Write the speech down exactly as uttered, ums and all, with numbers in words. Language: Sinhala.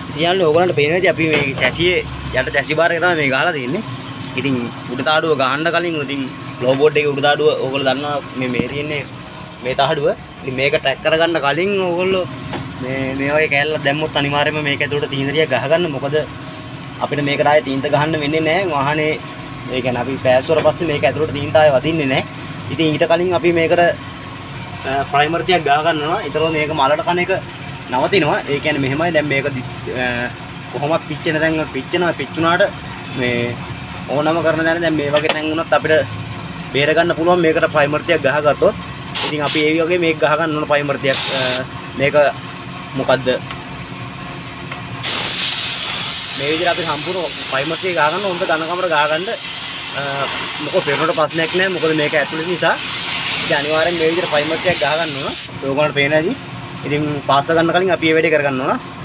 කියන්නේ ඕගොල්ලන්ට පේන විදිහ අපි මේ චැසියේ යට චැසි බාර් එක තමයි මේ ගහලා තියෙන්නේ. ඉතින් උඩ තාඩුව ගහන්න කලින් ඉතින් ෆ්ලෝ බෝඩ් එකේ උඩ තාඩුව ඕගොල්ලෝ දන්නවා මේ මේ තියෙන්නේ මේ තාඩුව. ඉතින් මේක ට්‍රැක් කරගන්න කලින් ඕගොල්ලෝ මේ මේ වගේ කෑල්ලක් දැම්මොත් අනිවාර්යයෙන්ම මේක ඇතුළට තීන්ත ටිකක් ගහගන්න. මොකද අපිට මේකට ආයේ තීන්ත ගහන්න වෙන්නේ නැහැ. වාහනේ ඒ කියන්නේ අපි පෑස්වර පස්සේ මේක ඇතුළට තීන්ත ආයේ වදින්නේ නැහැ. ඉතින් ඊට කලින් අපි මේකට ප්‍රයිමර් ටිකක් ගහ ගන්නවා. ඊතරෝ මේක මලට කන එක නවතිනවා. ඒ කියන්නේ මෙහෙමයි දැන් මේක කොහොමද පිච්චෙන දැන් පිච්චෙනවා පිච්චුනාට මේ ඕනම කරන දැන දැන් මේ වගේ තැන් වුණත් අපිට බේර ගන්න පුළුවන් මේකට ප්‍රයිමර් ටිකක් ගහගත්තොත්. ඉතින් අපි ඒ වගේ මේක ගහ ගන්න ඕන ප්‍රයිමර් ටිකක් මේක මොකද්ද මේ විදිහට අපි සම්පූර්ණ ප්‍රයිමර් ටික ගහ ගන්න හොඳ ඝන කමර ගහ ගන්න මොකද පෙරනට ප්‍රශ්නයක් නැහැ. මොකද මේක ඇතුළේ නිසා ඉතින් අනිවාර්යෙන් මේ විදිහට ප්‍රයිමර් ටිකක් ගහ ගන්න ඕන. ඕගොල්ලන්ට පේන ඇති. ඉතින් පාස් ගන්න කලින් අපි මේ වැඩේ කරගන්න ඕන.